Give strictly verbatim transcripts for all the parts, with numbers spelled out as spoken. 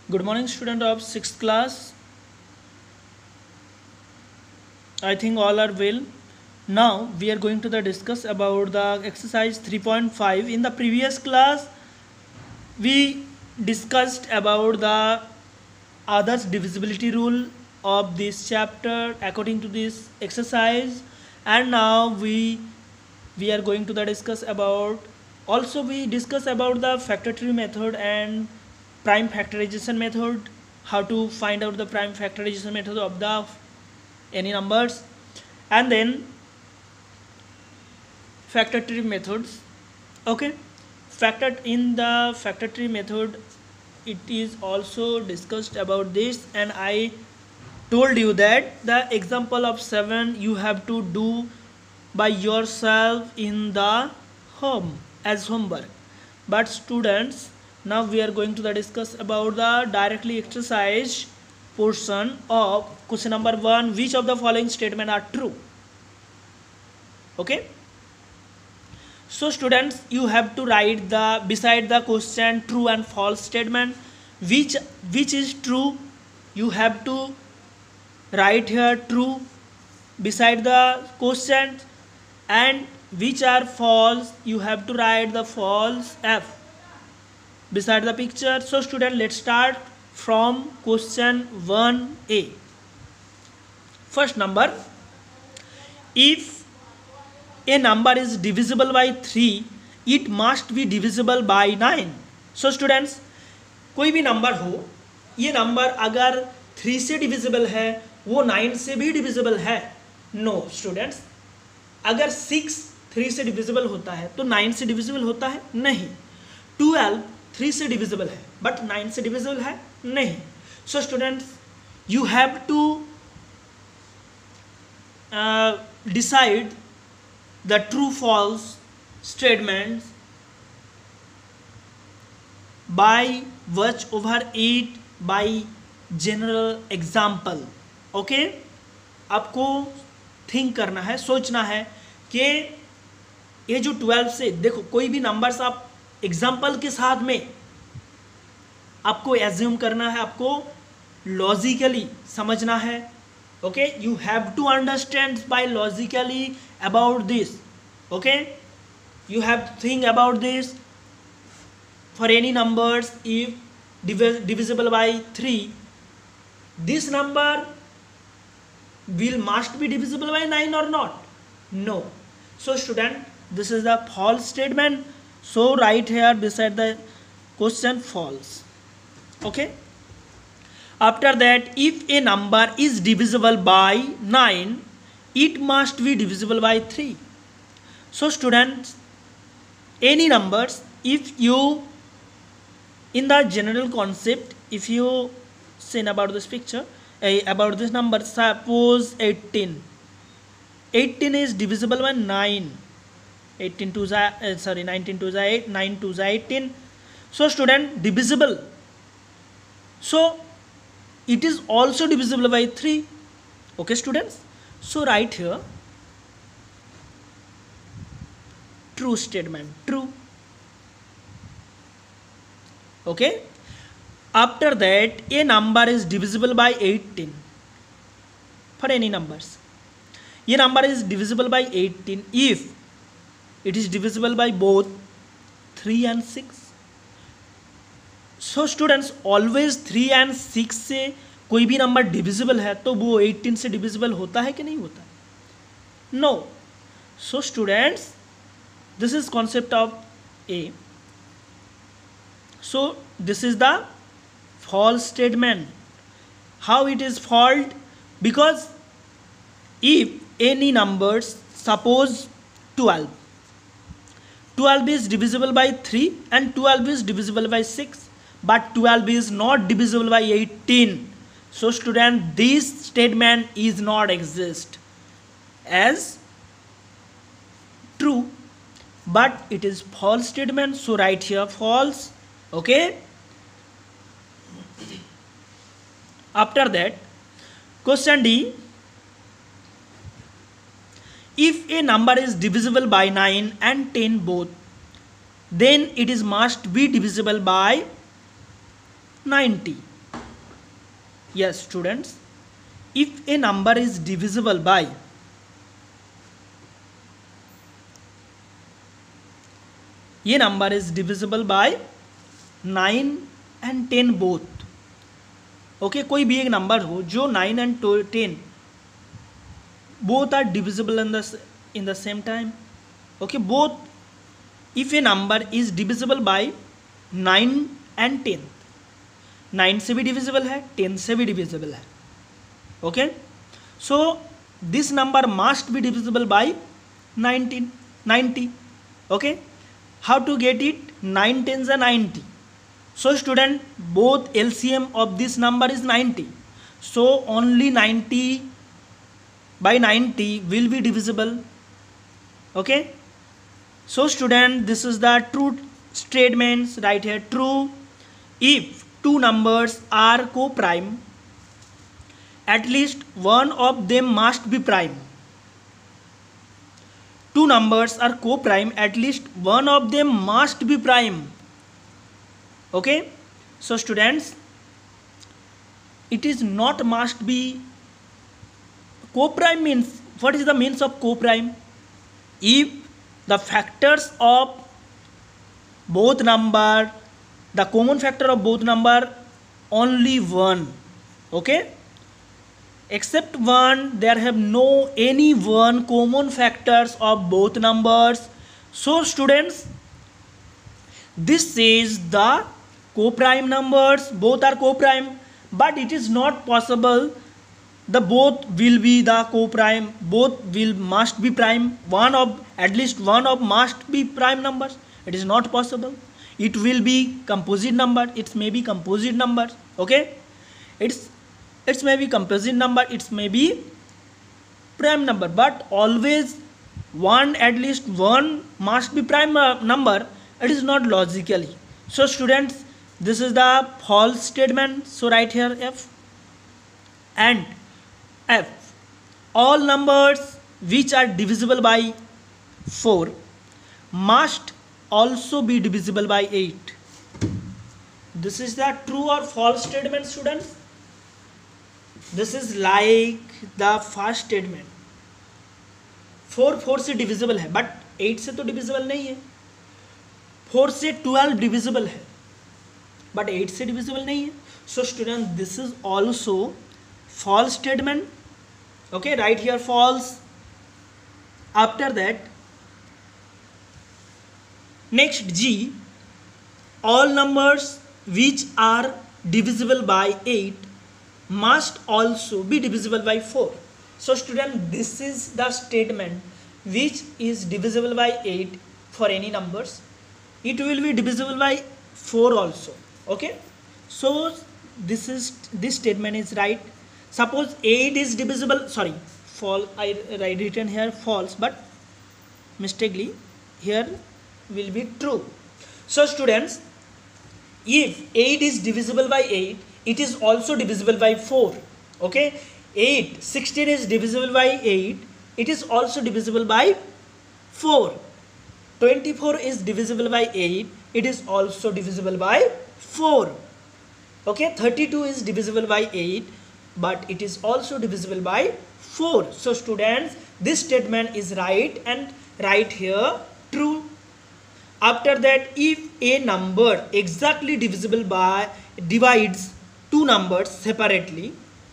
Good morning, student of sixth class. I think all are well. Now we are going to the discuss about the exercise three point five. In the previous class, we discussed about the others divisibility rule of this chapter according to this exercise, and now we we are going to the discuss about also we discuss about the factor tree method and prime factorization method, how to find out the prime factorization method of the any numbers, and then factor tree methods. Okay, factor in the factor tree method it is also discussed about this, and I told you that the example of seven you have to do by yourself in the home as homework. But students, now we are going to the discuss about the directly exercise portion of question number one. Which of the following statement are true? Okay, so students, you have to write the beside the question true and false statement. Which which is true, you have to write here true beside the question, and which are false, you have to write the false F beside the picture. So student, let's start from question one A. First number, if a number is divisible by three, it must be divisible by nine. So students, कोई भी number हो, ये number अगर three से divisible है वो nine से भी डिविजिबल है? नो स्टूडेंट्स, अगर सिक्स थ्री से डिविजिबल होता है तो नाइन से डिविजिबल होता है? नहीं. ट्वेल्व थ्री से डिविजिबल है बट नाइन से डिविजिबल है? नहीं. So students, you have to decide the true false statements by watch over it by general example. Okay, आपको थिंक करना है, सोचना है कि ये जो ट्वेल्व से, देखो कोई भी नंबर्स आप एग्जाम्पल के साथ में आपको एज्यूम करना है, आपको लॉजिकली समझना है. Okay, you have to understand by logically about this. Okay, you have to think about this. For any numbers, if divis divisible by three, this number will must be divisible by nine or not? No. So student, this is the false statement. So write here beside the question false. Okay. After that, if a number is divisible by nine, it must be divisible by three. So students, any numbers, if you in the general concept, if you say about this picture, uh, about this number, suppose eighteen. eighteen is divisible by nine. eighteen to the uh, sorry nineteen to the eight, nine to the eighteen. So student, divisible. So it is also divisible by three. Okay students, so write here true statement, true. Okay, after that, a number is divisible by eighteen. For any numbers, a number is divisible by eighteen if it is divisible by both three and six. So students, always three and six से कोई भी number divisible है तो वो eighteen से divisible होता है कि नहीं होता? No. So students, this is concept of a. So this is the false statement. How it is fault? Because if any numbers, suppose twelve, twelve is divisible by three and twelve is divisible by six, but twelve is not divisible by eighteen. So student, this statement is not exist as true, but it is false statement. So write here false. Okay, after that, question D, if a number is divisible by nine and ten both, then it is must be divisible by ninety. Yes, students, if a number is divisible by ये number is divisible by nine and ten both. Okay, कोई भी एक number हो जो nine and ten both are divisible in the in the same time. Okay, both if a number is divisible by nine and ten, nine से भी divisible है, ten से भी डिविजिबल है. Okay, so this number must be divisible by nineteen ninety. Okay, how to get it? Nine tens are ninety. So student, both L C M of this number is ninety. So only ninety by ninety will be divisible. Okay, so student, this is the true statements right here. True if two numbers are co-prime, at least one of them must be prime. Two numbers are co-prime, at least one of them must be prime. Okay, so students, it is not must be. Co-prime means, what is the means of co-prime? If the factors of both number, the common factor of both number only one. Okay, except one, there have no any one common factors of both numbers. So students, this is the co-prime numbers, both are co-prime, but it is not possible the both will be the co-prime, both will must be prime, one of at least one of must be prime numbers. It is not possible. It will be composite number, it may be composite number. Okay, it's it's may be composite number, it may be prime number, but always one, at least one must be prime number. It is not logically. So students, this is the false statement. So write here F. And F, all numbers which are divisible by four must also be divisible by eight. This is the true or false statement, students. This is like the first statement. Four four से divisible है, but eight से तो divisible नहीं है. Four से twelve divisible है, but eight से divisible नहीं है. So student, this is also false statement. Okay, write here false. After that, next G, all numbers which are divisible by eight must also be divisible by four. So student, this is the statement which is divisible by eight for any numbers. It will be divisible by four also. Okay, so this is this statement is right. Suppose eight is divisible, sorry, false, I write written here false, but mistakenly here will be true. So students, if eight is divisible by eight, it is also divisible by four. Okay, eight, sixteen is divisible by eight, it is also divisible by four. twenty-four is divisible by eight, it is also divisible by four. Okay, thirty-two is divisible by eight, but it is also divisible by four. So students, this statement is right, and write here true. After that, if a number exactly divisible by divides two numbers separately,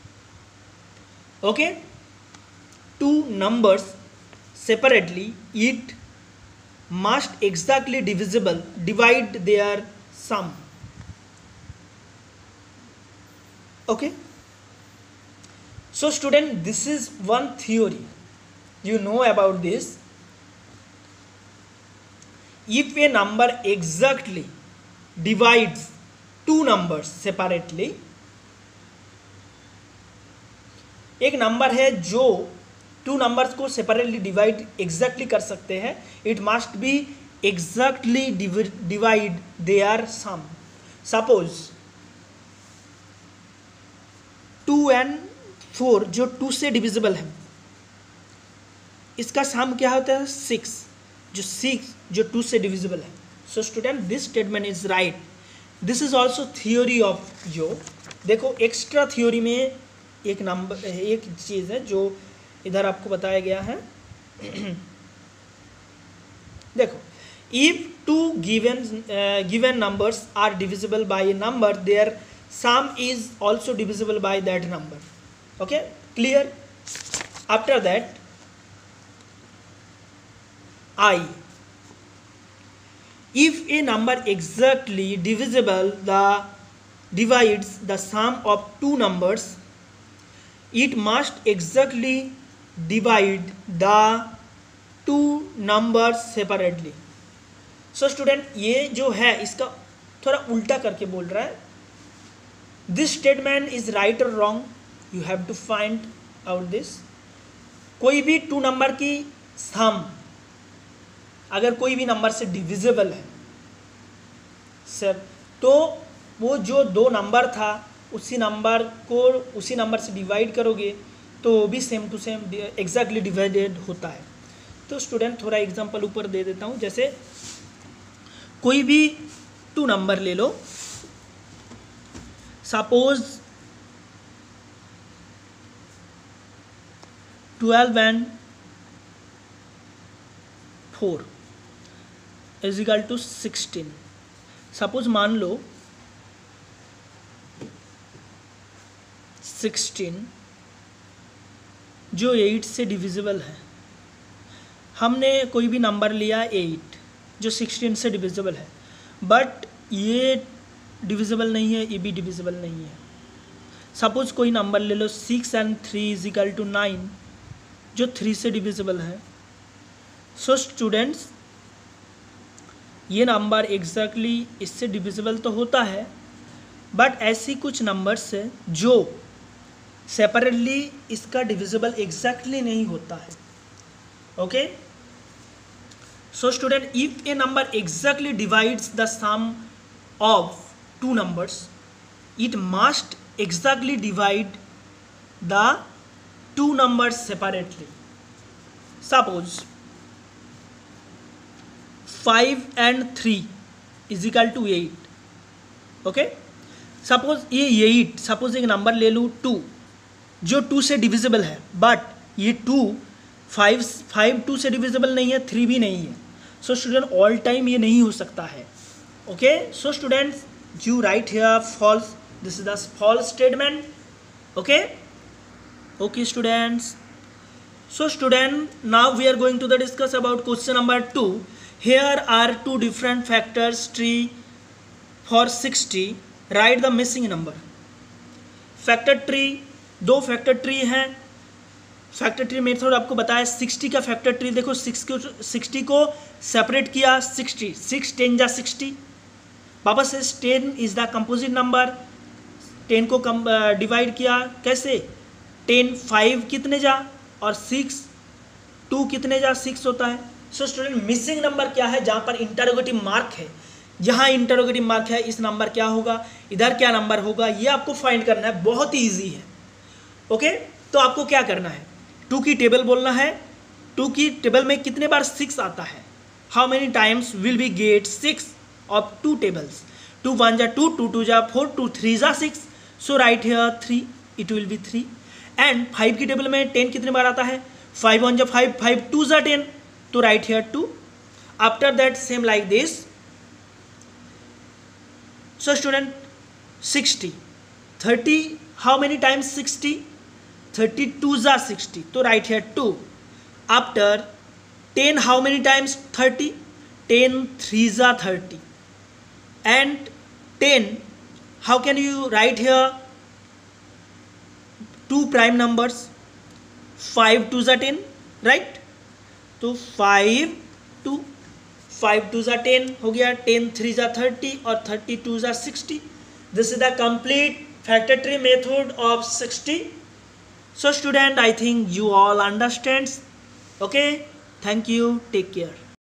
okay, two numbers separately, it must exactly divisible divide their sum. Okay, so student, this is one theory you know about this. If a number exactly divides two numbers separately, एक number है जो two numbers को separately divide exactly कर सकते हैं, it must be exactly divide their sum. Suppose two and four जो two से divisible है, इसका सम क्या होता है? सिक्स. जो सिक्स जो टू से डिविजिबल है. So student, this statement is right. This is also theory of your देखो एक्स्ट्रा थ्योरी में एक नंबर एक चीज़ है जो इधर आपको बताया गया है। देखो, if two given given numbers are divisible by a number, their sum is also divisible by that number. Okay, clear? After that I, if a number exactly divisible the divides the sum of two numbers, it must exactly divide the two numbers separately. So student, ये जो है इसका थोड़ा उल्टा करके बोल रहा है। This statement is right or wrong, you have to find out this. कोई भी टू नंबर की सम अगर कोई भी नंबर से डिविजिबल है सर, तो वो जो दो नंबर था उसी नंबर को उसी नंबर से डिवाइड करोगे तो वो भी same to same exactly divided होता है। तो स्टूडेंट थोड़ा एग्जांपल ऊपर दे देता हूँ। जैसे कोई भी टू नंबर ले लो, suppose twelve and four is equal to sixteen. Suppose मान लो सिक्सटीन जो एट से डिविजिबल है। हमने कोई भी नंबर लिया एट जो सिक्सटीन से डिविजिबल है, बट ये डिविजिबल नहीं है, ये भी डिविजिबल नहीं है। सपोज कोई नंबर ले लो six and three is equal to nine जो थ्री से डिविजिबल है। सो स्टूडेंट्स, ये नंबर एग्जैक्टली इससे डिविजिबल तो होता है, बट ऐसी कुछ नंबर्स है जो सेपरेटली इसका डिविजिबल एग्जैक्टली नहीं होता है। Okay, so student, if a number exactly divides the sum of two numbers, it must exactly divide the two numbers separately. Suppose five and three is equal to eight. Okay, suppose ये eight, suppose एक number ले लूँ to जो two से divisible है, but ये two five five two से divisible नहीं है, थ्री भी नहीं है। सो स्टूडेंट, ऑल टाइम ये नहीं हो सकता है। Okay, so students, you write here false, this is the false statement. Okay okay students, so student, now we are going to the discuss about question number two. Here are two different factors tree for sixty. Write the missing number. Factor tree, दो factor tree हैं। Factor tree method आपको बताया। Sixty का factor tree देखो, six को sixty को separate किया, sixty six ten जा सिक्सटी, वापस से ten is the composite number, ten को कम डिवाइड किया कैसे, टेन फाइव कितने जा और सिक्स टू कितने जा सिक्स होता है। सो स्टूडेंट, मिसिंग नंबर क्या है, जहाँ पर इंटरोगेटिव मार्क है, यहाँ इंटरोगेटिव मार्क है, इस नंबर क्या होगा, इधर क्या नंबर होगा, ये आपको फाइंड करना है। बहुत ही ईजी है। ओके, तो आपको क्या करना है, टू की टेबल बोलना है। टू की टेबल में कितने बार सिक्स आता है, how many times will be get six of two tables, two one जा टू, टू टू जा फोर, टू थ्री जा six, so right here three, it will be three. And five की table में ten कितने बार आता है, five one जा फाइव, फाइव टू जा टेन, तो right here two. After that same like this. So student, sixty, thirty, how many times sixty, thirty two जा सिक्सटी, तो right here two. After ten, how many times thirty, ten three जा thirty, and ten, how can you write here two prime numbers, five two जा ten, right, तो five two, five two जा ten हो गया, ten three जा thirty और thirty two जा sixty. This is the complete factor tree method of sixty. So student, I think you all understands. Okay, thank you, take care.